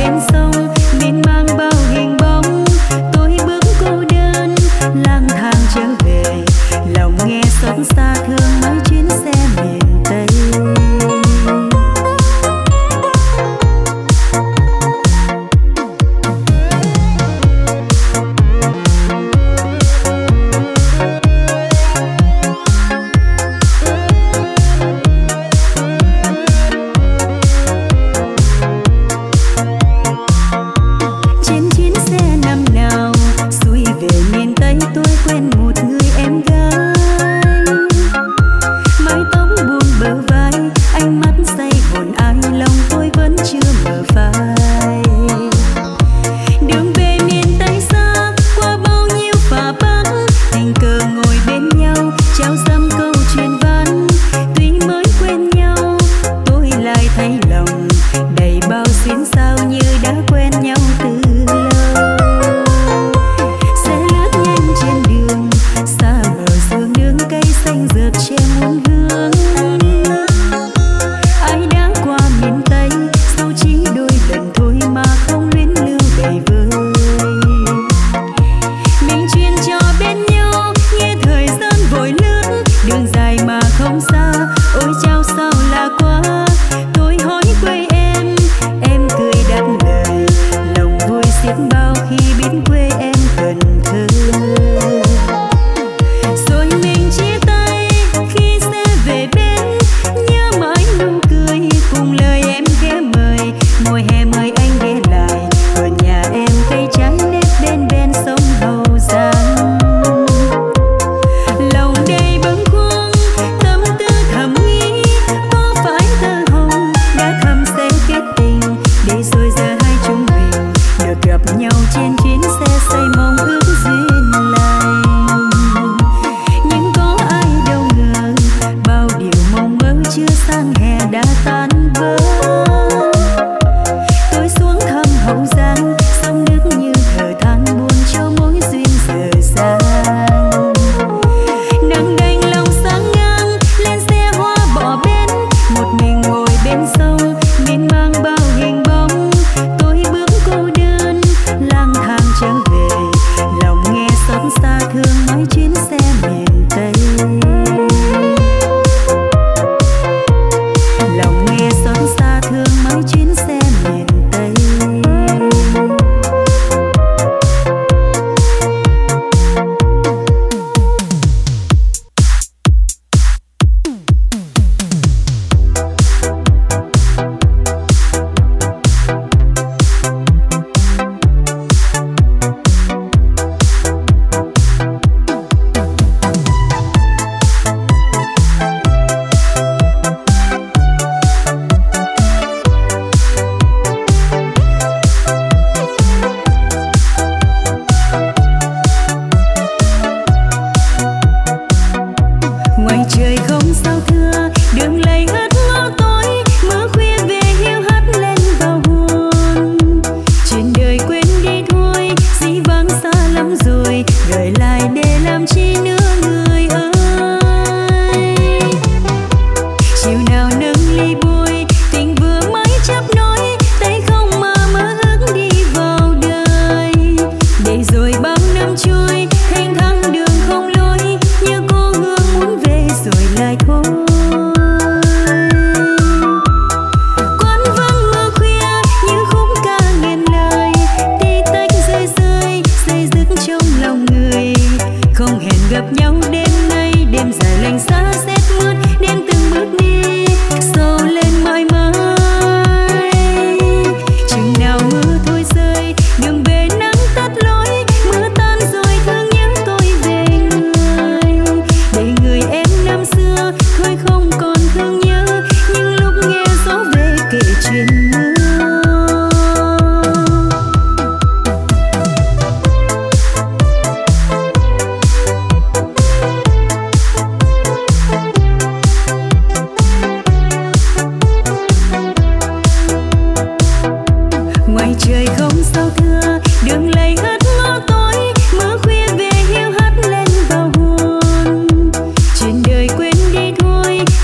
bên sông miên man bao hình bóng. Tôi bước cô đơn lang thang trở về, lòng nghe xót xa thương mấy chuyến xe miền Tây.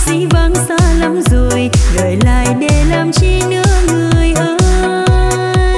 gửi lại để làm chi nữa người ơi.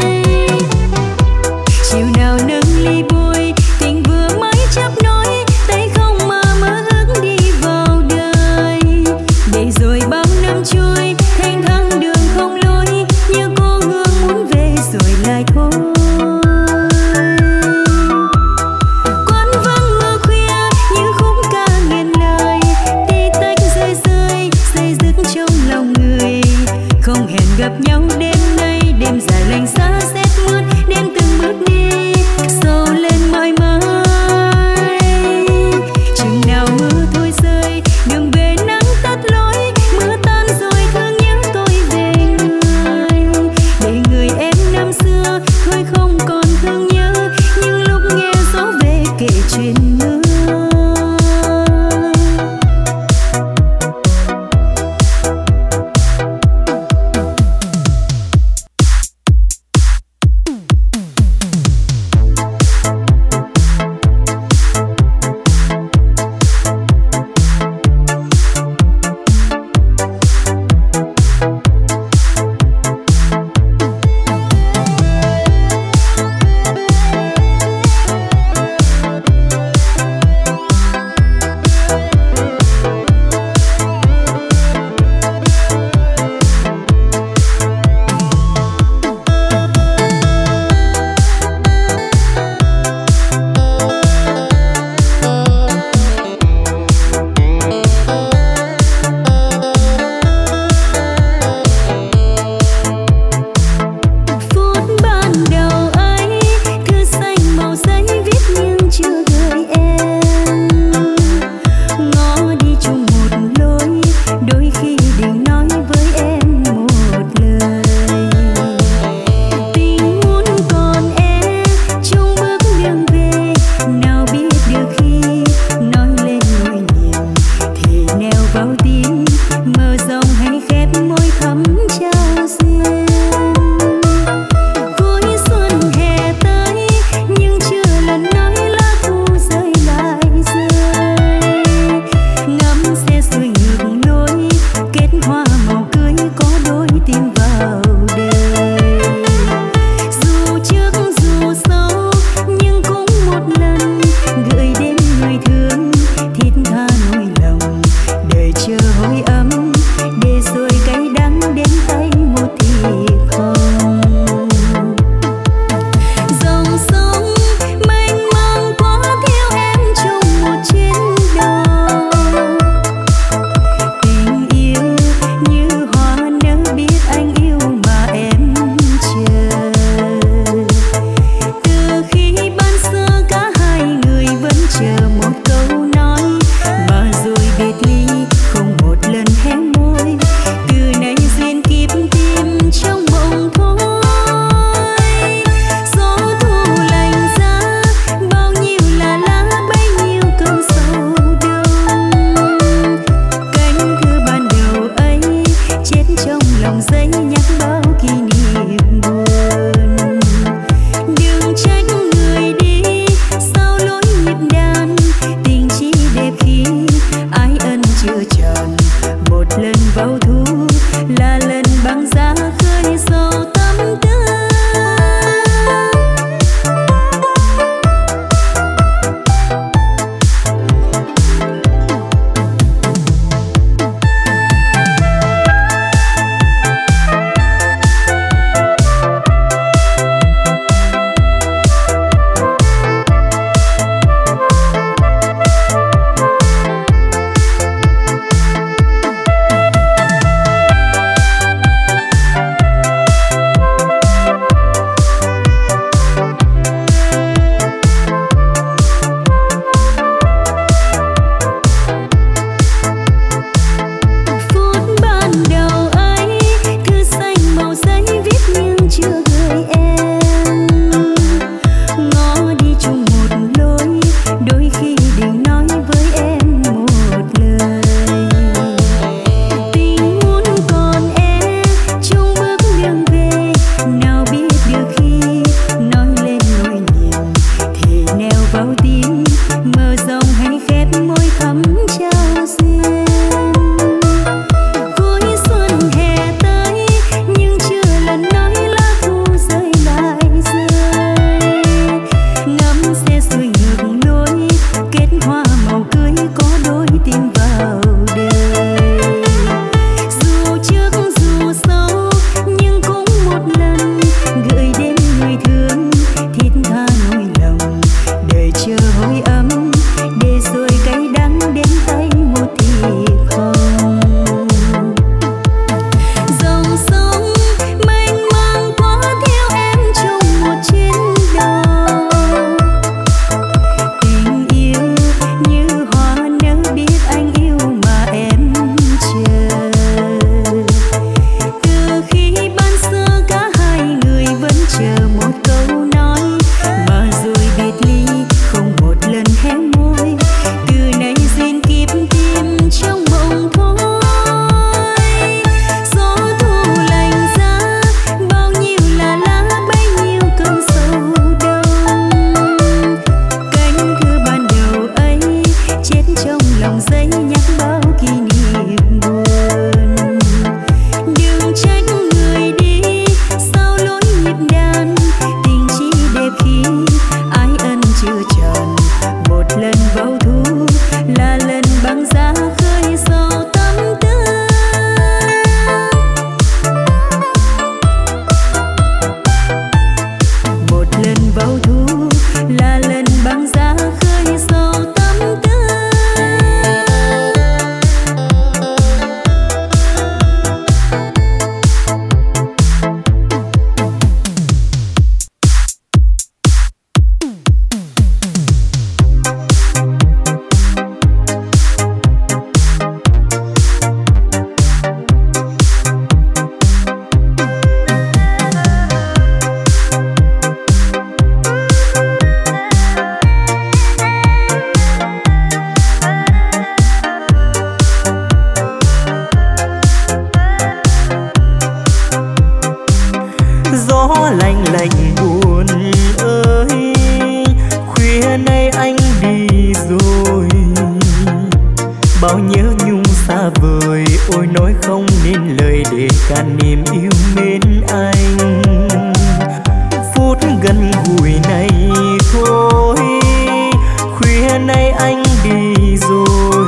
gió lạnh lạnh buồn ơi, khuya nay anh đi rồi. Bao nhớ nhung xa vời, ôi nói không nên lời để cạn niềm yêu mến anh. Phút gần gũi này thôi, khuya nay anh đi rồi.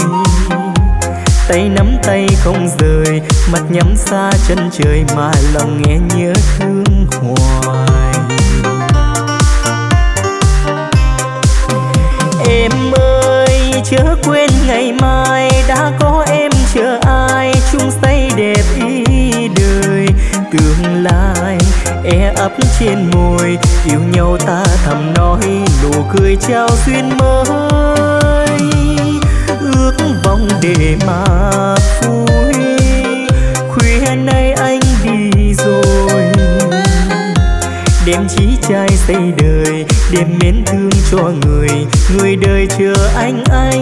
Tay nắm tay không rời, mắt nhắm xa chân trời mà lòng nghe nhớ thương hoài. Em ơi chớ quên ngày mai, đã có em chờ ai chung say đẹp ý đời. Tương lai e ấp trên môi, yêu nhau ta thầm nói nụ cười trao duyên mới. Ước vọng để mà vui, khuya nay anh đi rồi. Đêm chí trai xây đời, đêm mến thương cho người đời chờ anh ơi.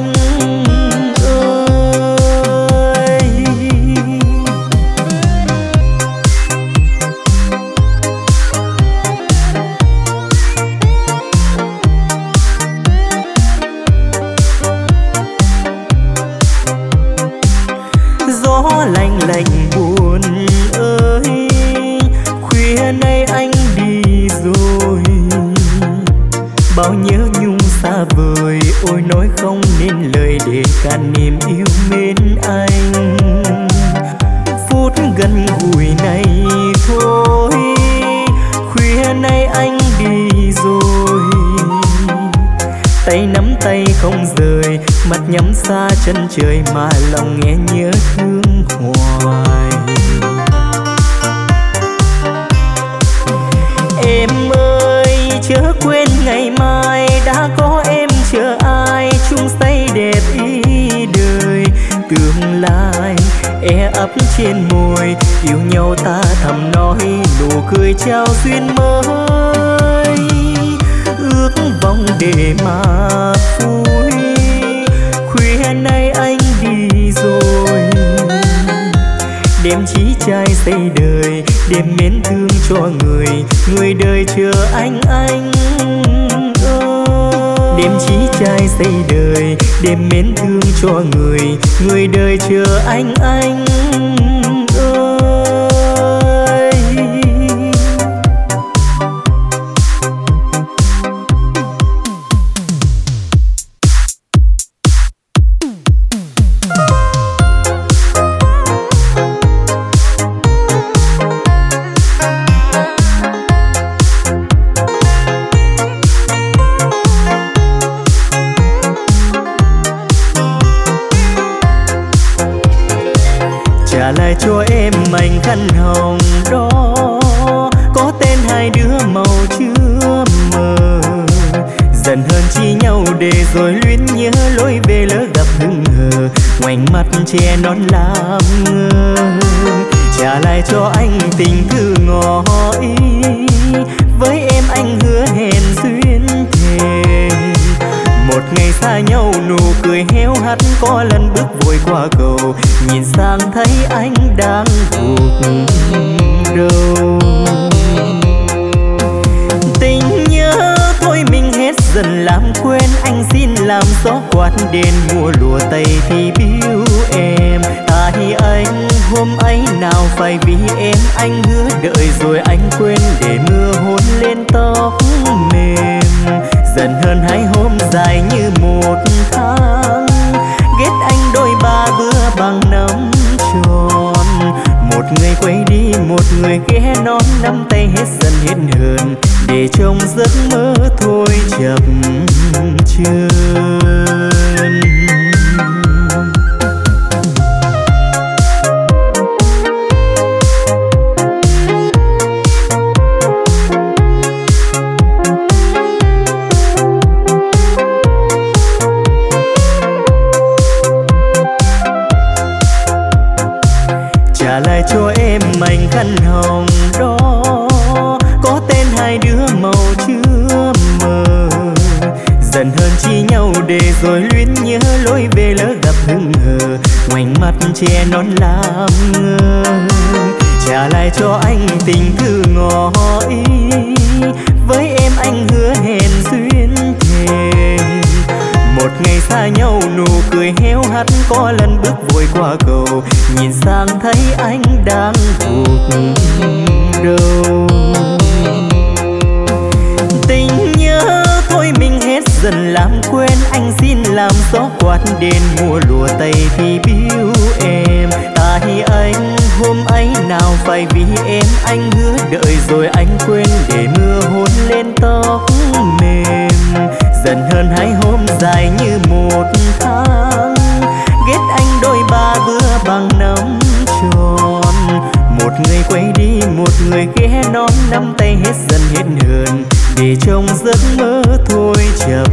Gió lạnh lạnh buồn ơi, khuya nay anh đi rồi. Bao nhớ nhung xa vời, ôi nói không nên lời để cạn niềm yêu mến anh. Phút gần gũi này thôi, khuya nay anh đi rồi. Tay nắm tay không rời, mắt nhắm xa chân trời mà lòng nghe nhớ thương hoài. Em ơi chớ quên ngày mai, đã có em chờ ai chung say đẹp ý đời. Tương lai e ấp trên môi, yêu nhau ta thầm nói nụ cười trao duyên mới. Ước vọng để mà vui, khuya nay anh đi rồi. Đêm chí trai xây đời, đêm mến thương cho người đời chờ anh ơi. Đêm chí trai xây đời, đêm mến thương cho người đời chờ anh ơi. Trả lại cho em mảnh khăn hồng đó, có tên hai đứa màu chưa mờ. Dần hơn chi nhau để rồi luyến nhớ, lối về lỡ gặp hững hờ, ngoảnh mặt che non làm ngơ. Trả lại cho anh tình thư ngỏ ý, với em anh hứa hẹn duyên thề. Một ngày xa nhau nụ cười héo hắt, có lần bước vội qua cầu, nhìn sang thấy anh đang gục đầu. Tình nhớ thôi mình hết dần làm quên, anh xin làm gió quạt đèn mùa lùa tây thì biếu em. Tại anh hôm ấy nào phải vì em, anh hứa đợi rồi anh quên để mưa hôn lên tóc mềm. Dần hơn hai hôm dài như một tháng, ghét anh đôi ba bữa bằng năm tròn. Một người quay đi một người ghé non, nắm tay hết dần hết hờn, để trong giấc mơ thôi chập chờn. Trả lại cho em mảnh khăn hồng đó, có tên hai đứa màu chưa mờ. Dần hơn chi nhau để rồi luyến nhớ, lối về lỡ gặp hững hờ, ngoảnh mặt che non làm ngơ. trả lại cho anh tình thư ngỏ ý. Với em anh hứa hẹn duyên thề, một ngày xa nhau nụ cười héo hắt, có lần bước vội qua cầu nhìn sang thấy anh đang gục đầu. Tình nhớ thôi mình hết dần làm quên, anh xin làm gió quát đến mùa lùa tây thì biếu em. Tại anh hôm ấy nào phải vì em anh hứa đợi rồi anh quên để mưa hôn lên tóc mềm. Dần hơn 2 hôm dài như 1 tháng, ghét anh đôi ba bữa bằng năm tròn. Một người quay đi một người ghé đón, nắm tay hết dần hết hờn để trong giấc mơ thôi chập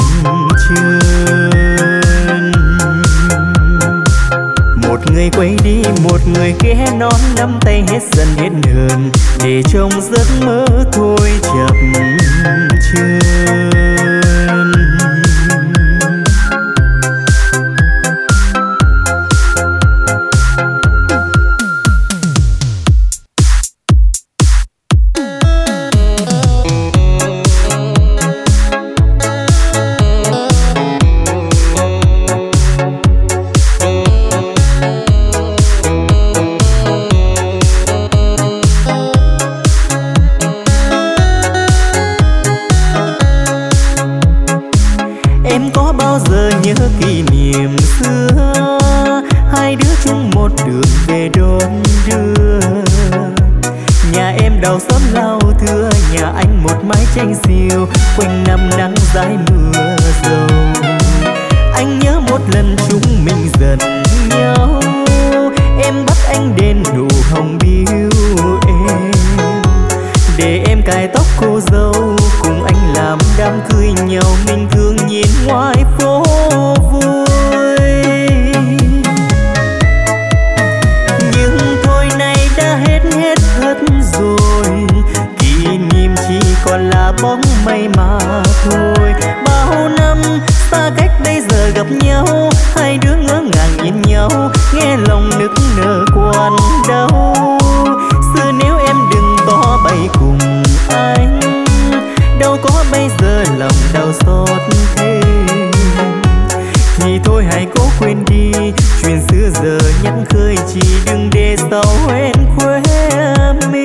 chờn. Một người quay đi một người ghé đón, nắm tay hết dần hết hờn để trong giấc mơ thôi chập chờn. Quanh năm nắng dài mưa dầu, anh nhớ một lần chúng mình giận nhau. Em bắt anh đến nụ hồng biếu em, để em cài tóc cô dâu cùng anh làm đám cưới nhau. Mình thường nhìn ngoài phố vui, nhưng thôi nay đã hết thật rồi. Kỷ niệm chỉ còn là bóng mây mà thôi. Bao năm xa cách bây giờ gặp nhau, hai đứa ngỡ ngàng nhìn nhau, nghe lòng nức nở quặn đau. Xưa nếu em đừng to bày cùng anh, đâu có bây giờ lòng đau xót thế. Thì thôi hãy cố quên đi chuyện xưa giờ nhắc khơi, chỉ đừng để sau em khóe mi.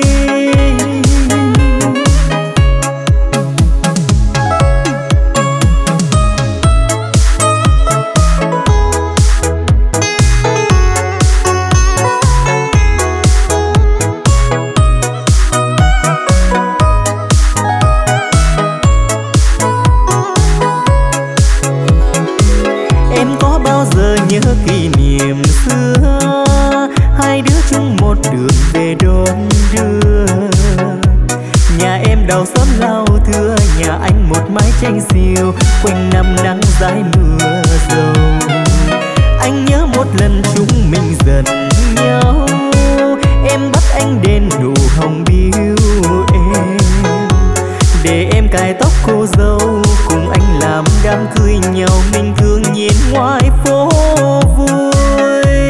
Nhớ kỷ niệm xưa, hai đứa chung một đường về đón đưa. Nhà em đào xóm lao thưa, nhà anh một mái tranh xiêu. Quanh năm nắng dài mưa dầu, anh nhớ một lần chúng mình giận nhau. Em bắt anh đến nụ hồng biếu em, để em cài tóc cô dâu cùng anh làm đám cưới nhau. Mình thường nhìn ngoài phố vui,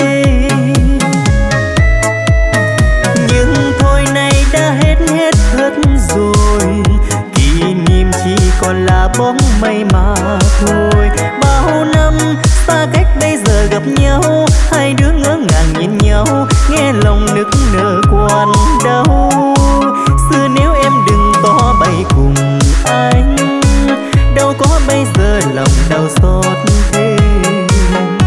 nhưng thôi nay đã hết thật rồi. Kỷ niệm chỉ còn là bóng mây mà thôi. Bao năm xa cách bây giờ gặp nhau, hai đứa ngỡ ngàng nhìn nhau, nghe lòng nức nở quặn đau. Xưa nếu em đừng to bày cùng anh, đâu có bây giờ lòng đau xót thế.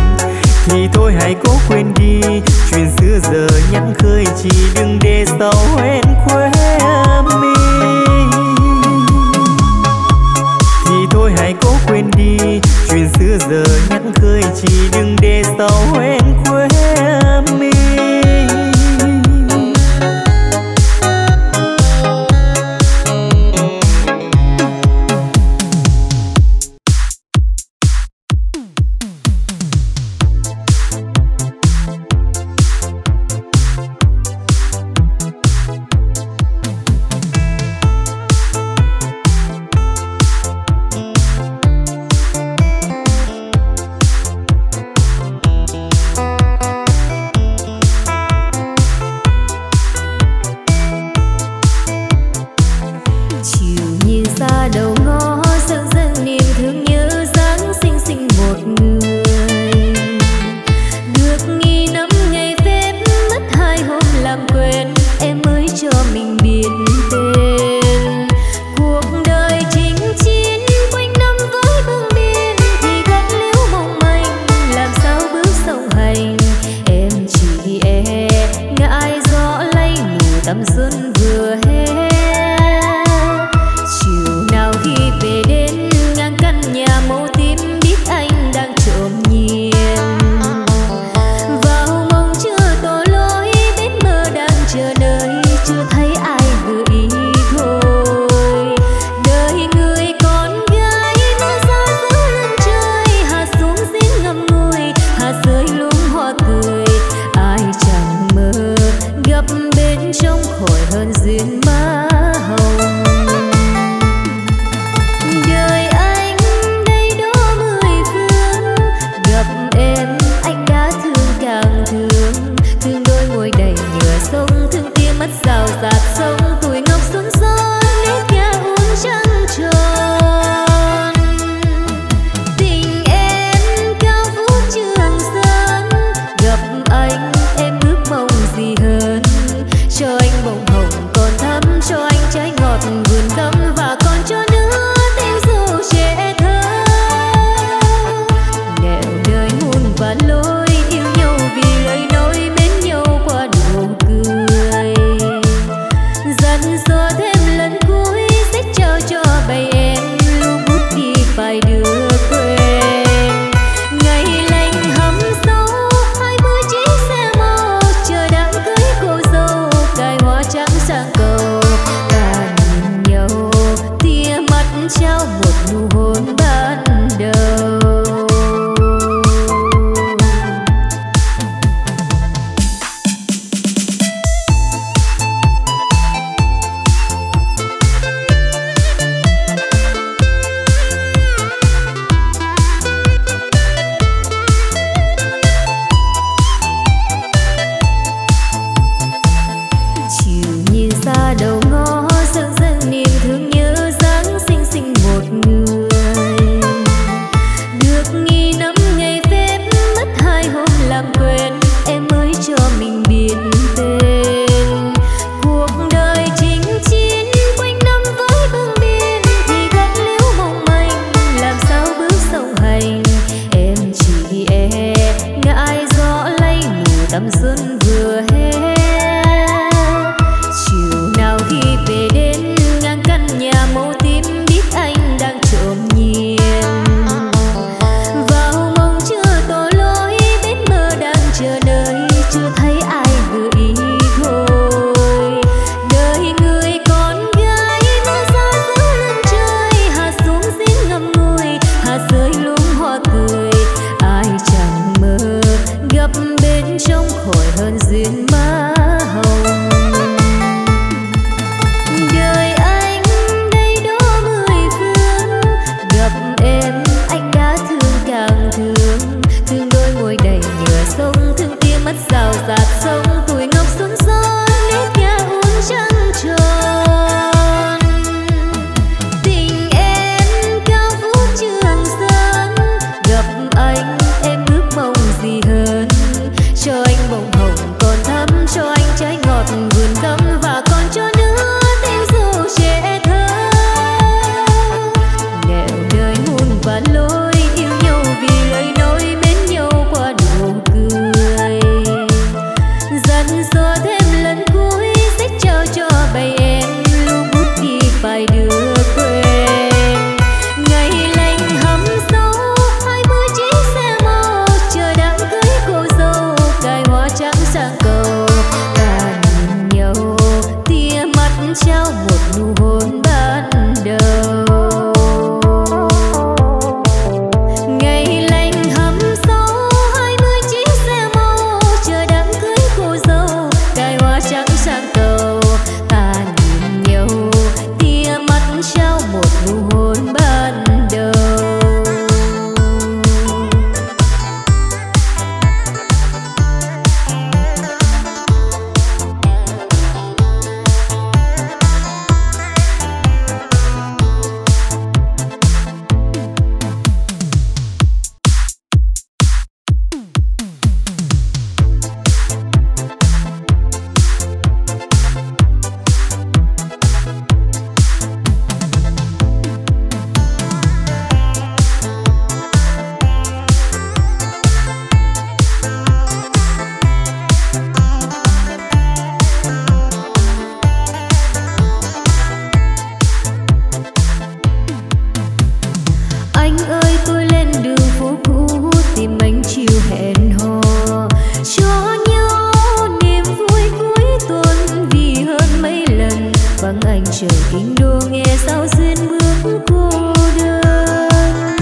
sao duyên bước cô đơn.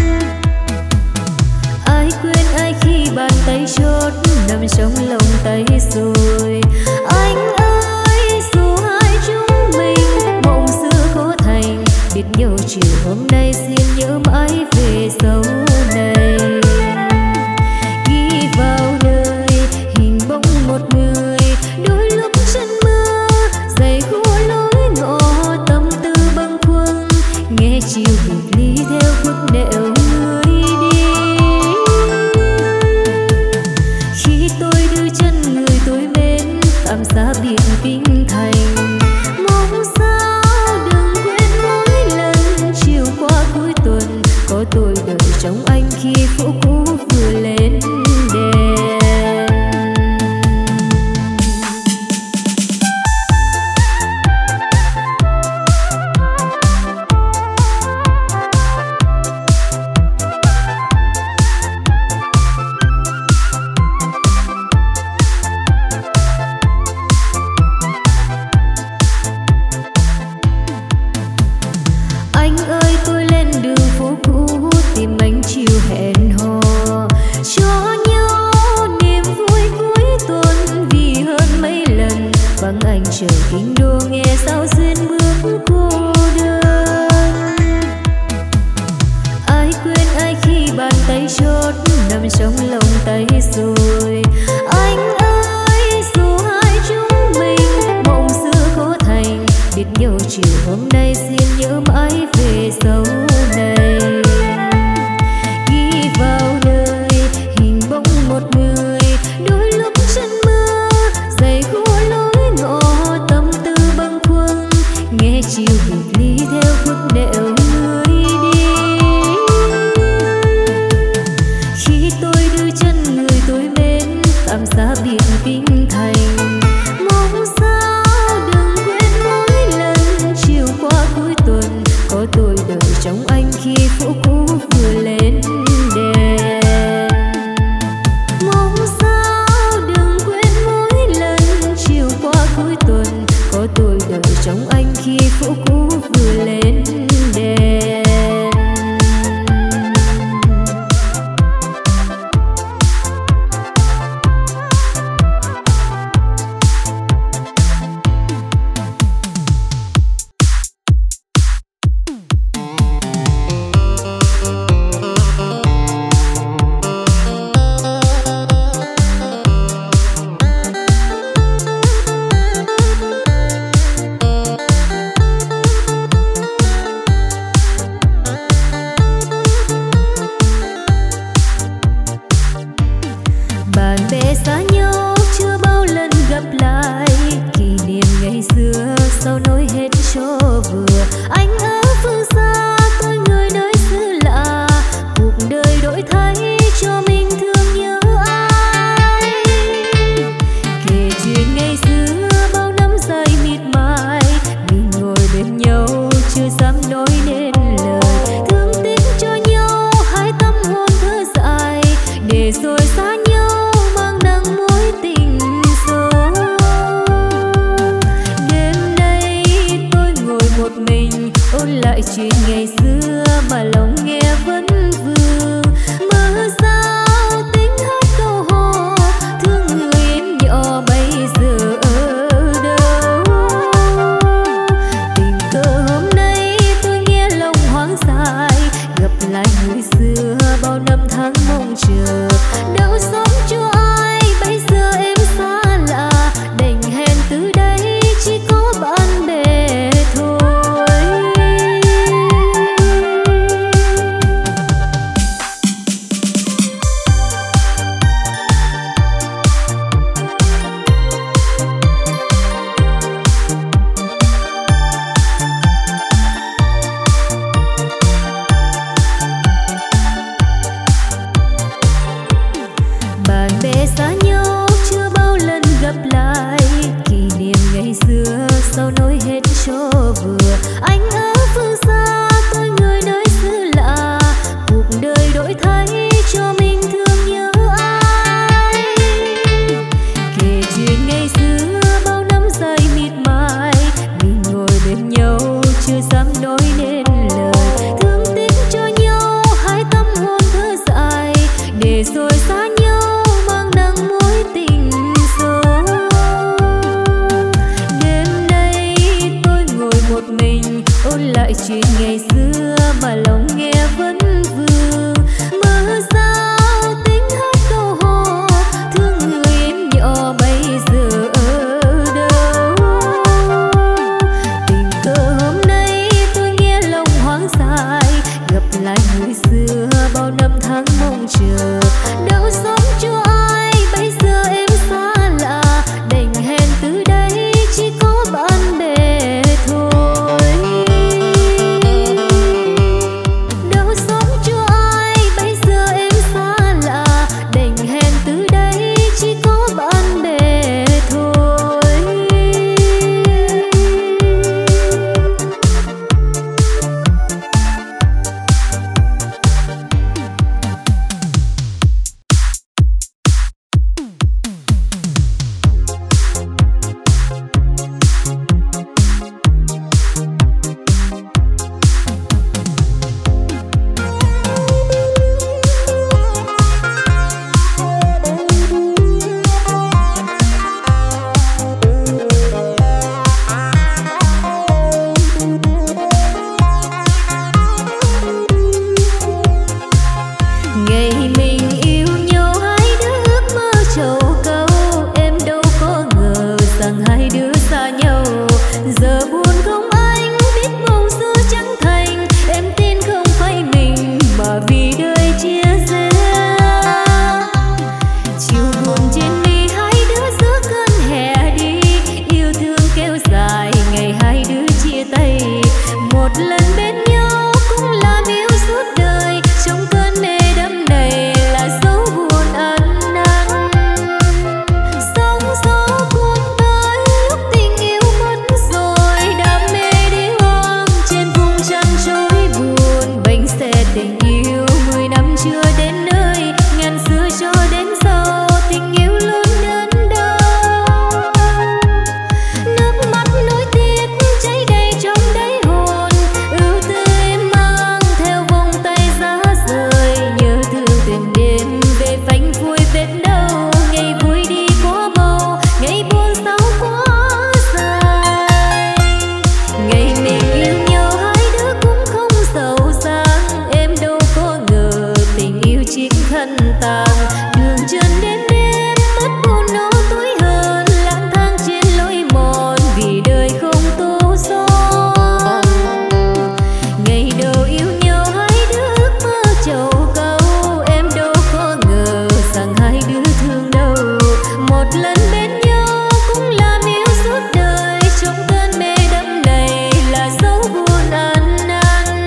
Ai quên ai khi bàn tay chốt nằm trong lòng tay rồi. Anh ơi dù hai chúng mình mộng xưa có thành, biết nhau chiều hôm nay xin nhớ mãi về sau này. Ghi vào đời hình bóng một người, đôi lúc chân mưa dày khô lối ngõ, tâm tư bâng khuâng nghe chiều biệt ly theo bước nẻo người đi. Khi tôi đưa chân người tôi mến tạm xa biệt kinh thành, mong sao đừng quên mỗi lần chiều qua cuối tuần có tôi đợi trong anh khi phố cũ vừa lên đèn. Anh ơi tôi lên đường phố cũ tìm anh chiều hẹn hò, cho nhau niềm vui cuối tuần vì hơn mấy lần vắng anh trời kinh đô nghe sao duyên bước cô đơn. Ai quên ai khi bàn tay chốt nằm trong lòng tay rồi. Anh ơi dù hai chúng mình mộng xưa có thành, biết nhau chiều hôm nay xin nhớ mãi về sau này. Ghi vào đời hình bóng một người, đôi lúc chân mưa dày khô lối ngõ, tâm tư bâng khuâng nghe chiều biệt ly theo bước nẻo người đi. Khi tôi đưa chân người tôi mến tạm xa biệt kinh thành, mong sao đừng quên mỗi lần chiều qua cuối tuần có tôi đợi trong anh khi phố cũ vừa lên đèn. Mong sao đừng quên mỗi lần chiều qua cuối tuần có tôi đợi trong anh khi phố cũ vừa lên đèn. Bạn bè xa nhau chưa bao lần gặp lại, kỷ niệm ngày xưa sao nói hết cho vừa. Anh ở phương xa tôi người nơi xứ lạ, cuộc đời đổi thay cho mình thương nhớ ai. Kể chuyện ngày xưa bao năm dài miệt mài, mình ngồi bên nhau chưa dám nói nên lời. Thương tiếc cho nhau hai tâm hồn thơ dại, để rồi xa nhau mang nắng mối tình dối. Đêm nay tôi ngồi một mình ôn lại chuyện ngày xưa mà lòng nghe vẫn vương. Mơ sao tính hát câu hò thương người em nhỏ bây giờ ở đâu. Tình cờ hôm nay tôi nghe lòng hoang dại, gặp lại người xưa bao năm tháng mong chờ. Đâu sống cho ai bây giờ em xa lạ, đành hẹn từ đây chỉ có bạn bè thôi. nên lời. Thương tiếc cho nhau hai tâm hồn thơ dại, để rồi xa nhau mang nắng mối tình sâu. Đêm nay tôi ngồi một mình ôn lại chuyện ngày xưa mà lòng nghe vẫn vương. Mơ sao tiếng hát câu hò thương người em nhỏ bây giờ ở đâu. Tình cờ hôm nay tôi nghe lòng hoang dại, gặp lại người xưa bao năm tháng mong chờ. Đâu sống cho ai bây giờ em xa lạ, đành hẹn từ đây chỉ có bạn bè thôi. Đâu sống cho ai bây giờ em xa lạ, đành hẹn từ đây chỉ có bạn bè thôi. Ngày mình yêu nhau hai đứa ước mơ trầu câu, em đâu có ngờ rằng hai đứa xa nhau. Giờ buồn không anh biết mong xưa chẳng thành, em tin không phải mình mà vì đời chia rẽ. Chiều buồn trên mi hai đứa giữa cơn hè đi, yêu thương kéo dài ngày hai đứa chia tay. Một lần bên nhau cũng làm yêu suốt đời, trong cơn mê đắm này là dấu buồn ân năn. Sóng gió cuốn tới lúc tình yêu mất rồi, đam mê đi hoang trên vùng trăng trôi buồn. Bánh xe tình yêu 10 năm chưa đến nơi, ngàn xưa cho đến sau tình yêu luôn đớn đau. Nước mắt nối tiếc cháy đầy trong đáy hồn, ưu tư em mang theo vòng tay giá rời. Nhớ thương từng đêm về phanh phui vết đau, ngày vui đi quá mau, ngày buồn sao quá dài. Ngày mình yêu nhau hai đứa cũng không giàu sang, em đâu có ngờ tình yêu chính khăn tàng. Đường chân đến đêm mất buồn nó tối hơn, lang thang trên lối mòn vì đời không tô son. Ngày đầu yêu nhau hai đứa ước mơ trầu câu, em đâu có ngờ rằng hai đứa thương đâu. Một lần bên nhau cũng làm yêu suốt đời, trong cơn mê đắm này là dấu buồn ân năn.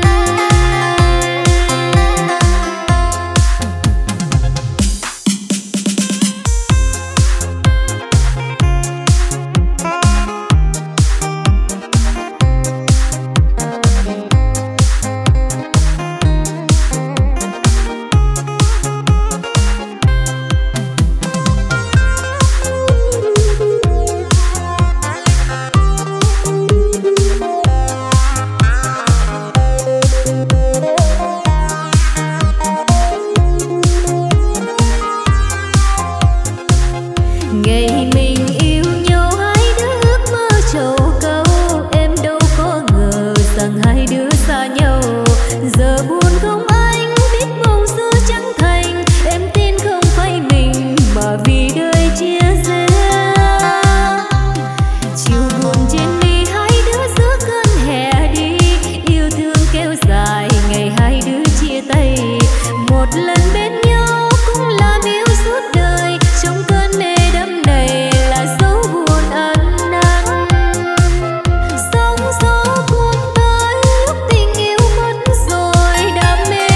Ngày mình yêu nhau hai đứa ước mơ trầu câu, em đâu có ngờ rằng hai đứa xa nhau. Giờ buồn không anh biết mong xưa chẳng thành, em tin không phải mình mà vì đời chia rẽ. Chiều buồn trên mi hai đứa giữa cơn hè đi, yêu thương kéo dài ngày hai đứa chia tay. Một lần bên nhau cũng làm yêu suốt đời, trong cơn mê đắm này là dấu buồn ân năn. Sóng gió cuốn tới lúc tình yêu mất rồi, đam mê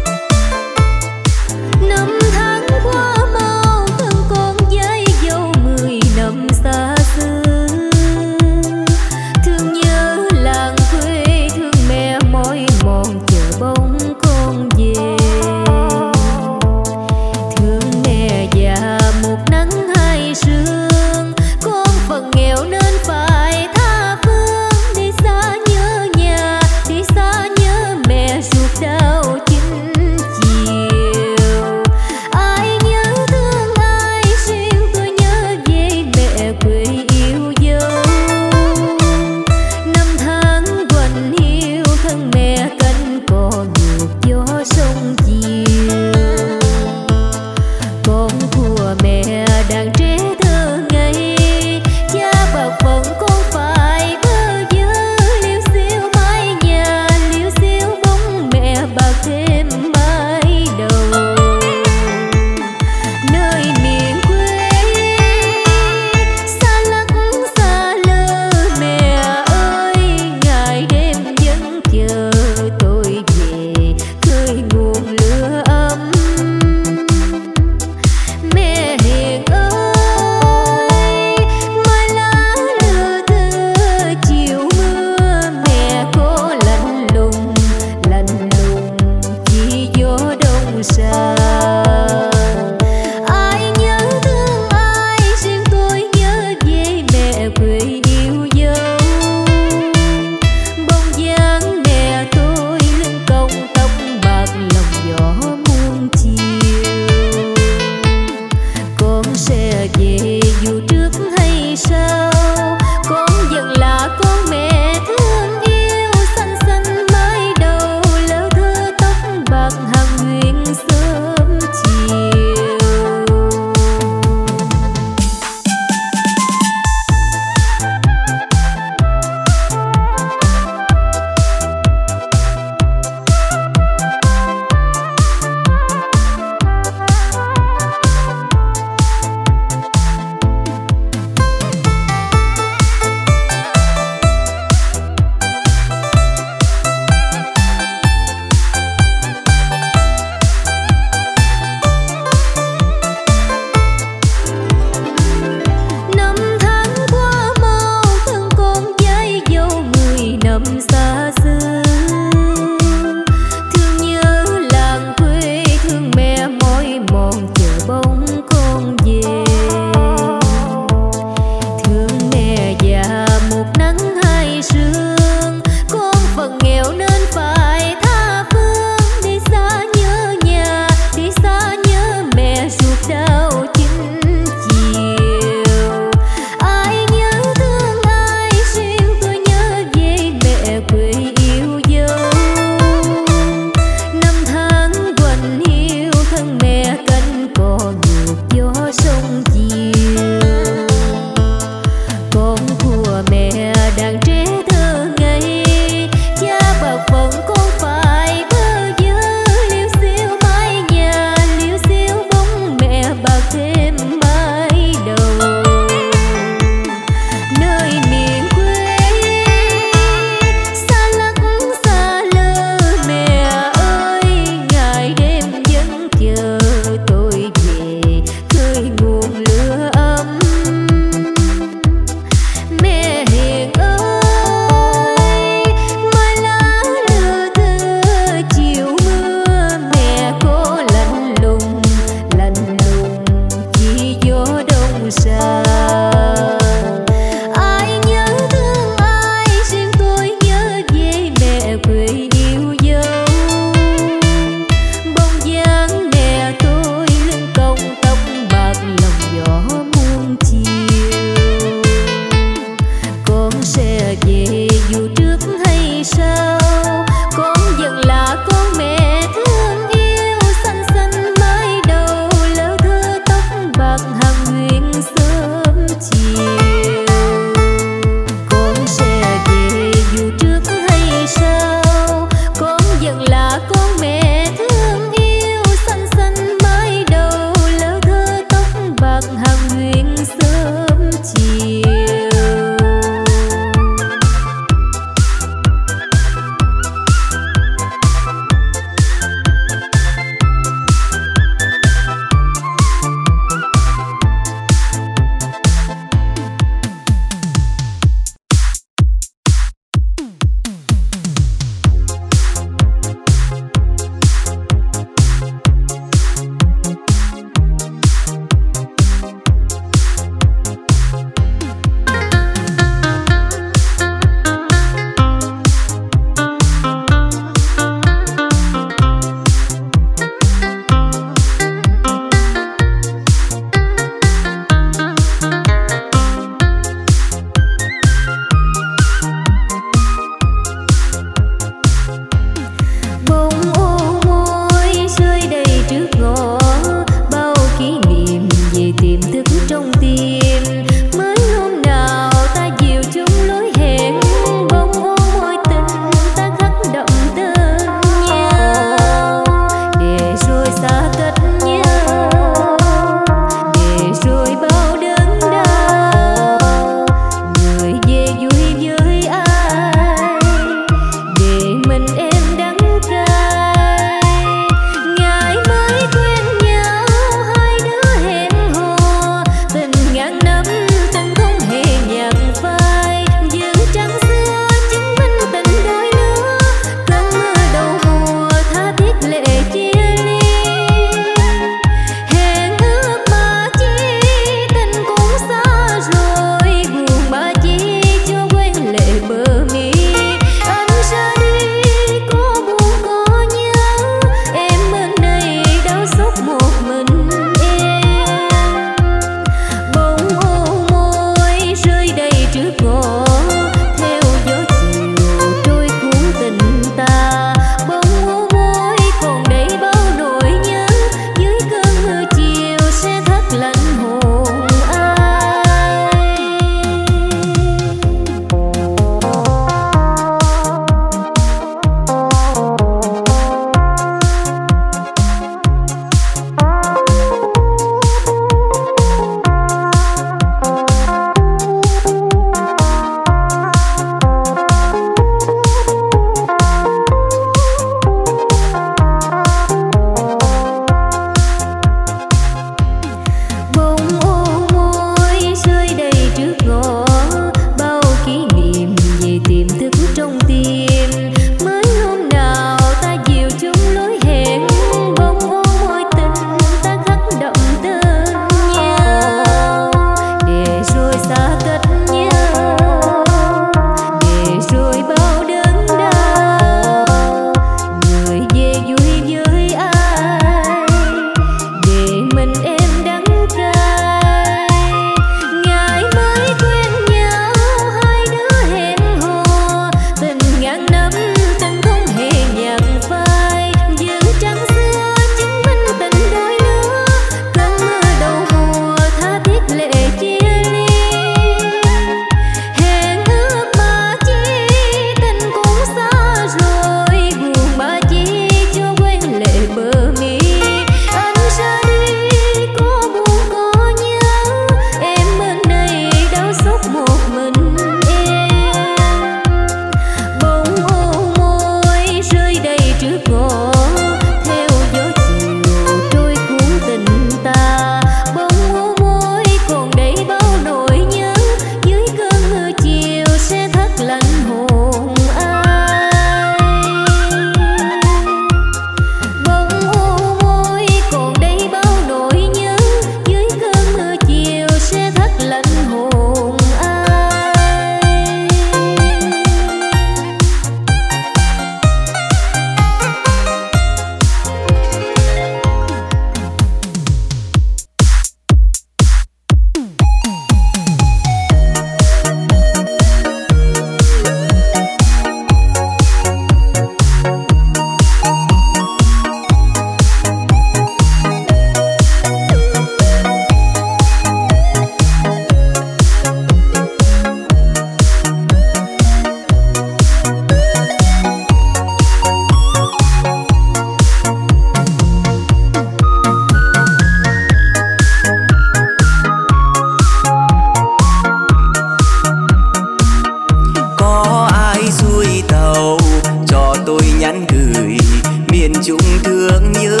xuôi tàu cho tôi nhắn gửi miền Trung thương nhớ.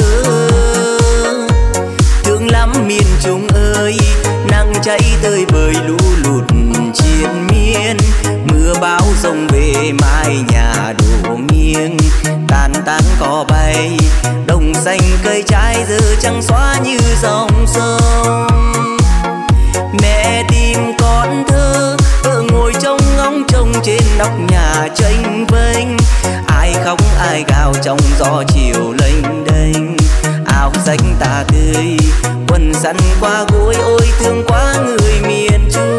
Thương lắm miền Trung ơi, nắng cháy tơi bời lũ lụt triền miên, mưa bão rông về mái nhà đổ nghiêng, tàn tán cỏ bay đồng xanh cây trái giờ trắng xóa như dòng sông. Mẹ tìm con thơ vợ ngồi trông ngóng trông trên nóc nhà chênh vênh, ai khóc ai gào trong gió chiều lênh đênh, áo rách tà tơi quần sắn qua gối, ôi thương quá người miền Trung.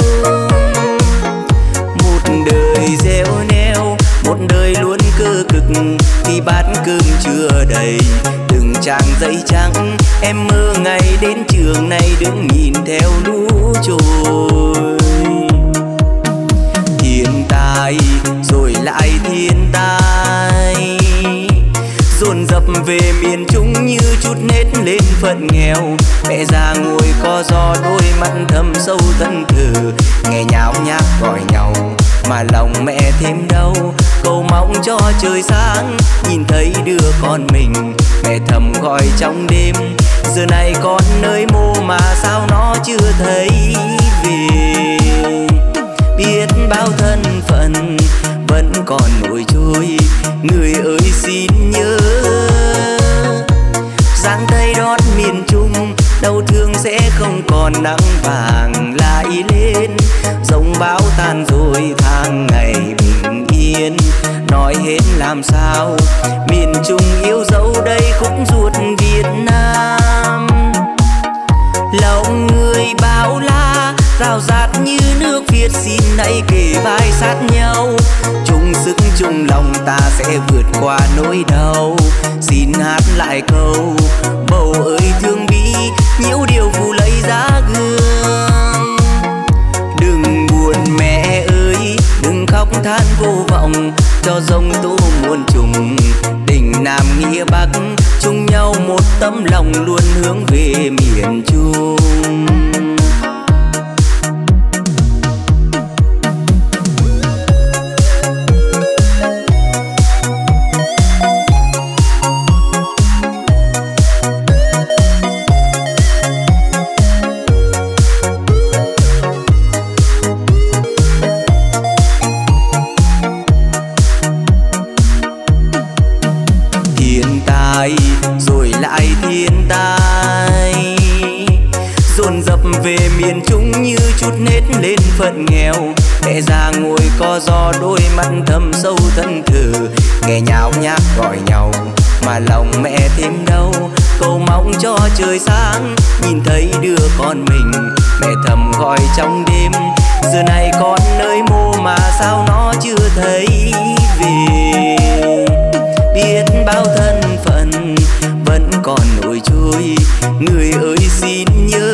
Một đời gieo neo, một đời luôn cơ cực, khi bát cơm chưa đầy từng trang giấy trắng, em mơ ngày đến trường này đứng nhìn theo lũ trôi. Thiên tai rồi lại thiên tai, dồn dập về miền Trung như chút nết lên phận nghèo. Mẹ già ngồi co ro đôi mắt thâm sâu thân thờ, nghe nháo nhác gọi nhau mà lòng mẹ thêm đau. Cầu mong cho trời sáng nhìn thấy đứa con mình, mẹ thầm gọi trong đêm giờ này con nơi mô mà sao nó chưa thấy về. Biết bao thân phận vẫn còn nổi trôi, người ơi xin nhớ. Giang tay đón miền Trung, đau thương sẽ không còn nắng vàng lại lên. Giông bão tan rồi tháng ngày bình yên, nói hết làm sao miền Trung yêu dấu đây khúc ruột Việt Nam. Lòng người bao la rào rạt như nước Việt, xin hãy kề vai sát nhau, chung sức chung lòng ta sẽ vượt qua nỗi đau. Xin hát lại câu bầu ơi thương bí, nhiễu điều phù lấy giá gương. Đừng buồn mẹ ơi, đừng khóc than vô vọng, cho dòng tố muôn trùng tình Nam nghĩa Bắc, chung nhau một tấm lòng luôn hướng về miền Trung. Rồi lại thiên tai, dồn dập về miền Trung như chút nết lên phận nghèo. Mẹ già ngồi co ro đôi mắt thâm sâu thân thờ, nghe nháo nhác gọi nhau mà lòng mẹ thêm đau. Cầu mong cho trời sáng nhìn thấy đứa con mình, mẹ thầm gọi trong đêm giờ này con nơi mô mà sao nó chưa thấy về. Biết bao thân phận vẫn còn nổi trôi, người ơi xin nhớ.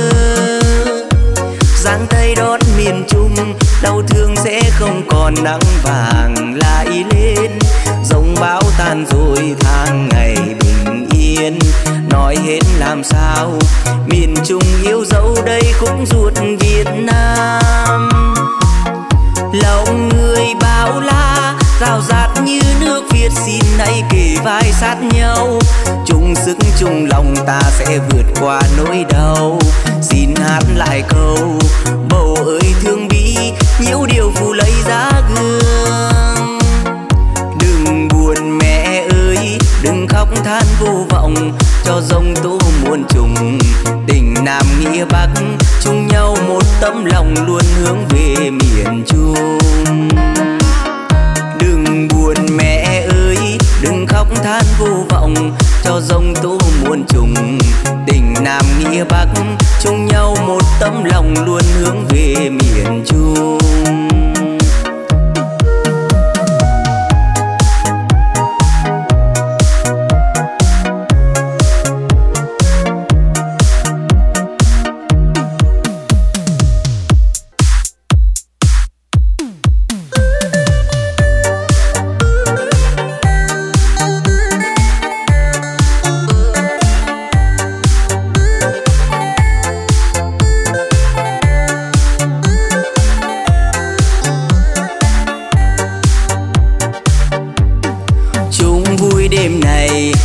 Giang tay đón miền Trung, đau thương sẽ không còn nắng vàng lại lên. Giông bão tan rồi tháng ngày bình yên, nói hết làm sao miền Trung yêu dấu đây khúc ruột Việt Nam. Lòng người bao la rào rạt như nước Việt, xin hãy kề vai sát nhau, chung sức chung lòng ta sẽ vượt qua nỗi đau. Xin hát lại câu bầu ơi thương bí, nhiễu điều phù lấy giá gương. Đừng buồn mẹ ơi, đừng khóc than vô vọng, cho dòng tố muôn trùng tình Nam nghĩa Bắc, chung nhau một tấm lòng luôn hướng về miền Trung. Đừng buồn mẹ ơi, đừng khóc than vô vọng, cho dòng tố muôn trùng tình Nam nghĩa Bắc, chung nhau một tấm lòng luôn hướng về miền Trung.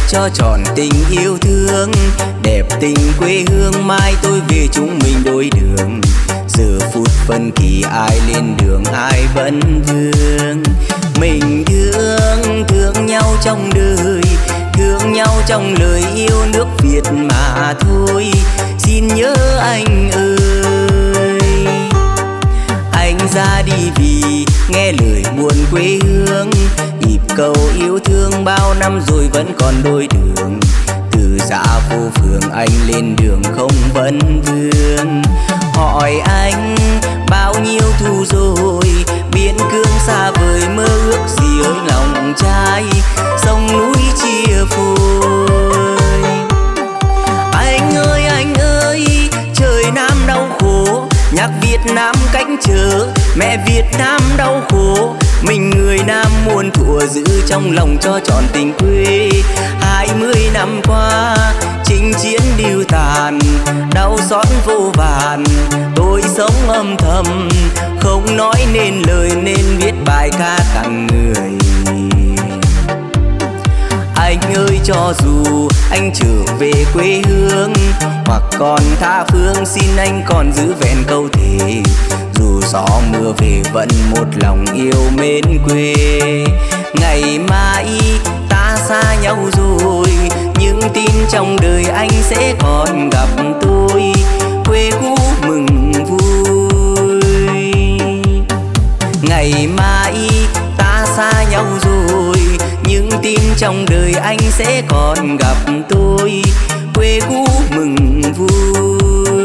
cho tròn tình yêu thương. Đẹp tình quê hương mai tôi về chúng mình đôi đường. Giờ phút phân kỳ ai lên đường ai vẫn vương. Mình thương nhau trong đời, thương nhau trong lời yêu nước Việt mà thôi. Xin nhớ anh ơi, anh ra đi vì nghe lời buồn quê hương. Nhịp cầu yêu thương bao năm rồi vẫn còn đôi đường. Từ xã vô phường anh lên đường không vấn vương. Hỏi anh bao nhiêu thu rồi, biển cương xa vời mơ ước gì ơi lòng trai. Sông núi chia phôi. Anh ơi trời Nam đau khổ, nhạc Việt Nam cách trở, mẹ Việt Nam đau khổ. Mình người Nam muôn thuở giữ trong lòng cho trọn tình quê. 20 năm qua chinh chiến điêu tàn, đau xót vô vàn. Tôi sống âm thầm không nói nên lời nên viết bài ca tặng người. Anh ơi cho dù anh trở về quê hương hoặc còn tha phương, xin anh còn giữ vẹn câu thề. Dù gió mưa về vẫn một lòng yêu mến quê. Ngày mai ta xa nhau rồi, nhưng tin trong đời anh sẽ còn gặp tôi. Quê cũ mừng vui. Ngày mai ta xa nhau rồi, nhưng tin trong đời anh sẽ còn gặp tôi. Quê cũ mừng vui.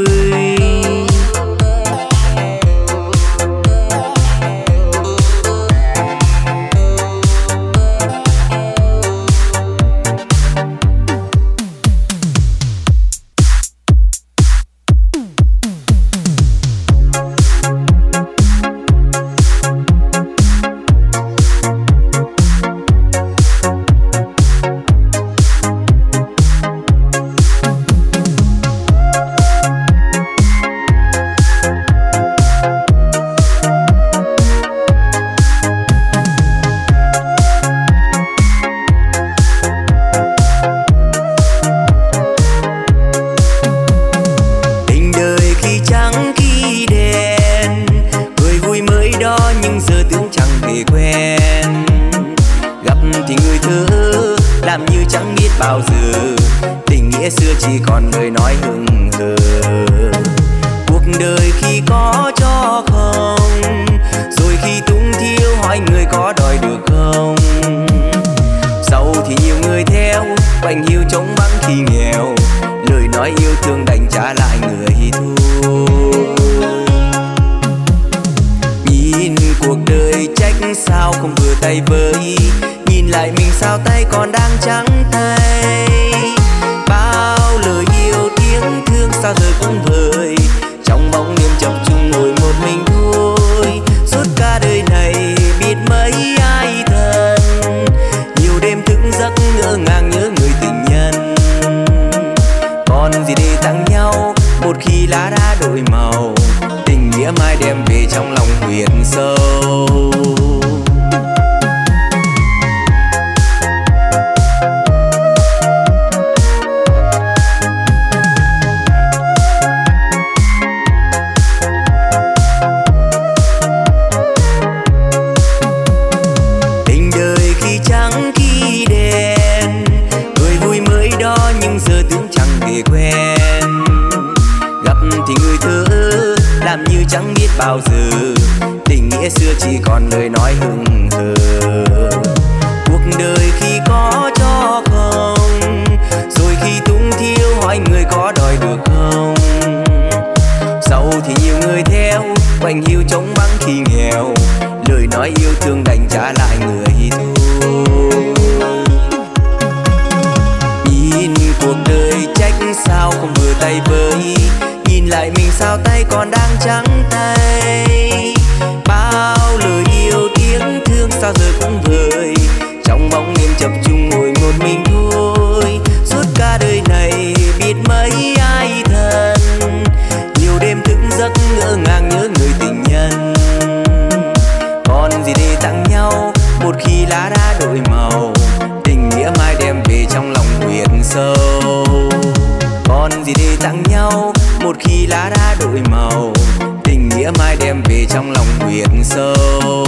Bao giờ tình nghĩa xưa chỉ còn lời nói hững hờ. Cuộc đời khi có cho không, rồi khi tung thiêu hỏi người có đòi được không. Sau thì nhiều người theo quanh hiu trống vắng khi nghèo, lời nói yêu thương đành trả lại người thua. Nhìn cuộc đời trách sao không vừa tay với, nhìn lại mình sao tay còn đang trắng tay. Bao lời yêu tiếng thương sao giờ cũng vời, trong bóng đêm chập chung ngồi một mình thôi. Suốt cả đời này biết mấy ai thân, nhiều đêm thức giấc ngỡ ngàng nhớ người tình nhân. Còn gì để tặng nhau một khi lá đã đổi màu, tình nghĩa mai đem về trong lòng huyệt sâu. Chẳng biết bao giờ tình nghĩa xưa chỉ còn lời nói hững hờ. Cuộc đời khi có cho không, rồi khi tung thiêu hỏi người có đòi được không. Sau thì nhiều người theo quanh hiu trống vắng khi nghèo, lời nói yêu thương đành trả lại người thua. Nhìn cuộc đời trách sao không vừa tay với, nhìn lại mình sao tay còn đang trắng tay. Bao lời yêu tiếng thương sao giờ cũng vời, trong bóng đêm chập chung ngồi một mình thôi. Suốt cả đời này biết mấy ai thân, nhiều đêm thức giấc ngỡ ngàng nhớ người tình nhân. Còn gì để tặng nhau một khi lá đã đổi màu, tình nghĩa mai đem về về trong lòng huyệt sâu. Còn gì để tặng nhau một khi lá đã đổi màu, tình nghĩa mai đem về trong lòng huyệt sâu.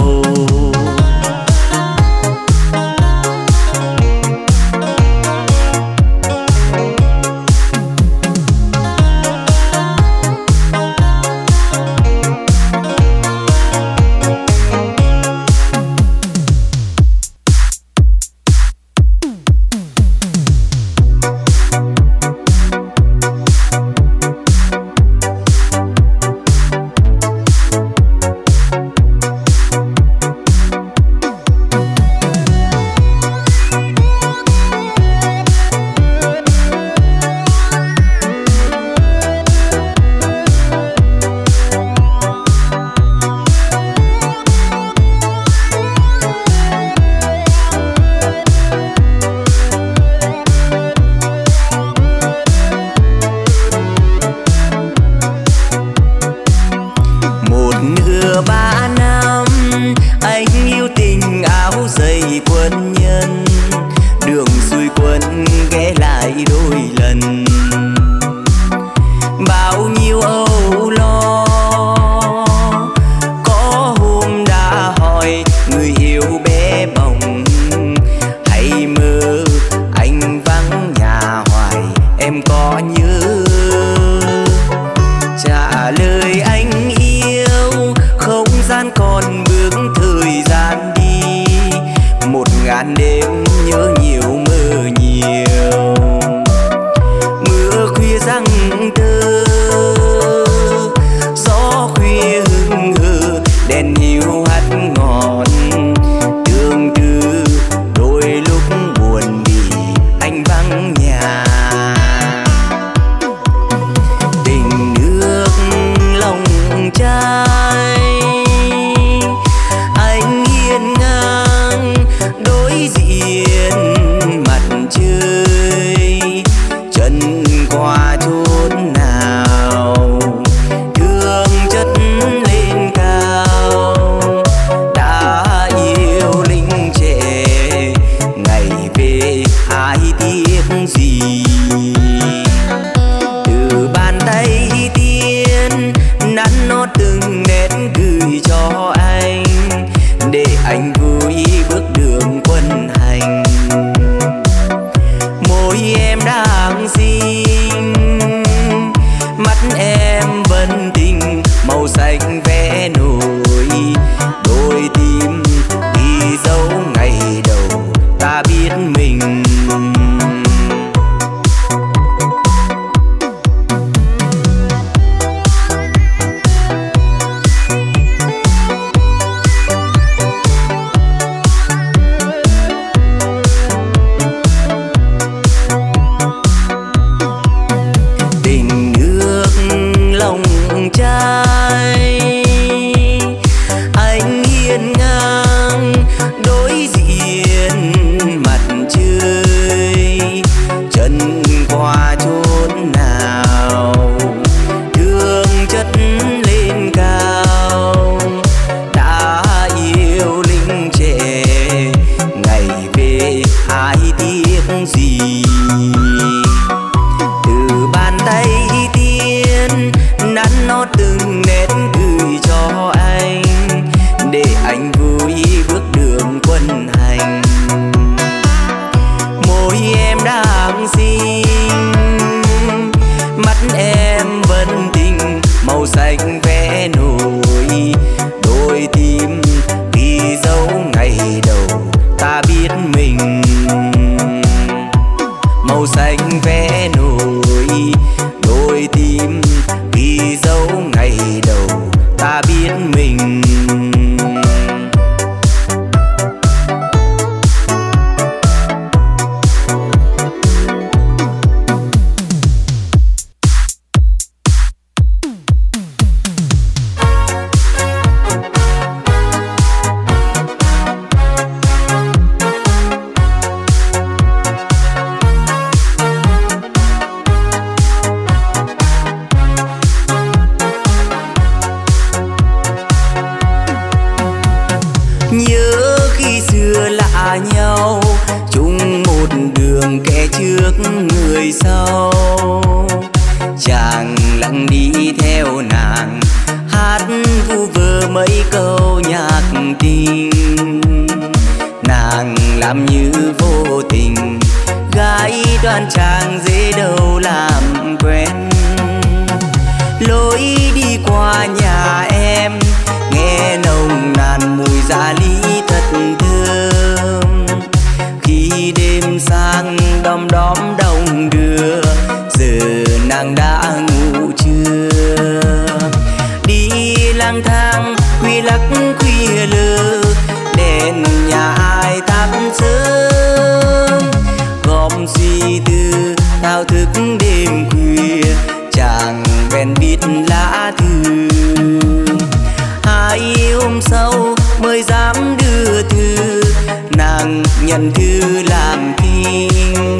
một đường kẻ trước người sau. Chàng lặng đi theo nàng, hát vu vơ mấy câu nhạc tình. Nàng làm như vô tình, gái đoan trang dễ đâu làm quen. Lối đi qua nhà em, nghe nồng nàn mùi dạ lý thật thơm. Khi đêm sang đom đóm đông đưa, giờ nàng đã ngủ chưa? Đi lang thang khuya lắc khuya lơ, đèn nhà ai thắp sớm. Gom suy tư thao thức đêm khuya, chàng bèn viết lá thư. Hai hôm sau mới dám đưa thư, nàng nhận thư làm tin.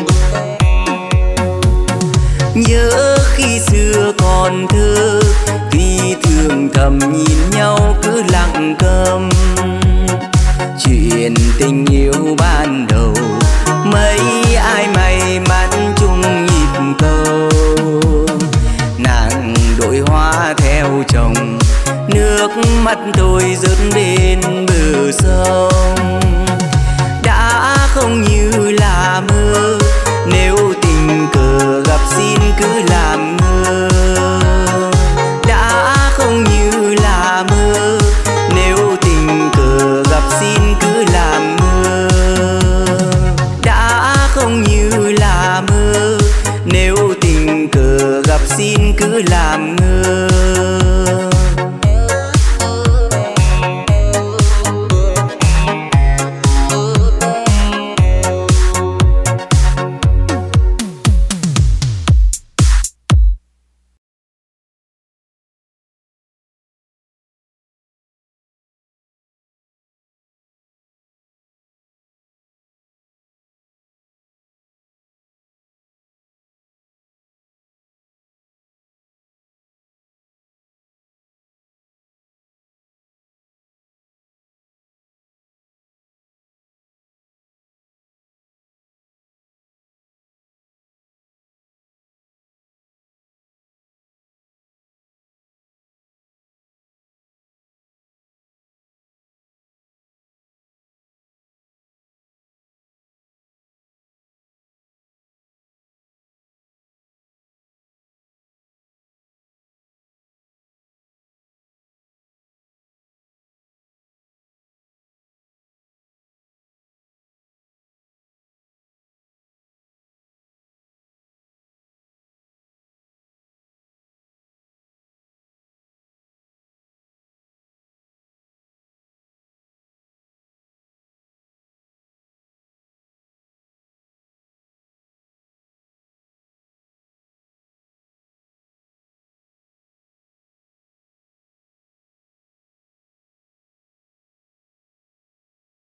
Nhớ khi xưa còn thơ, tuy thường thầm nhìn nhau cứ lặng câm. Chuyện tình yêu ban đầu, mấy ai may mắn chung nhịp cầu. Nàng đội hoa theo chồng, nước mắt tôi rớt bên bờ sâu.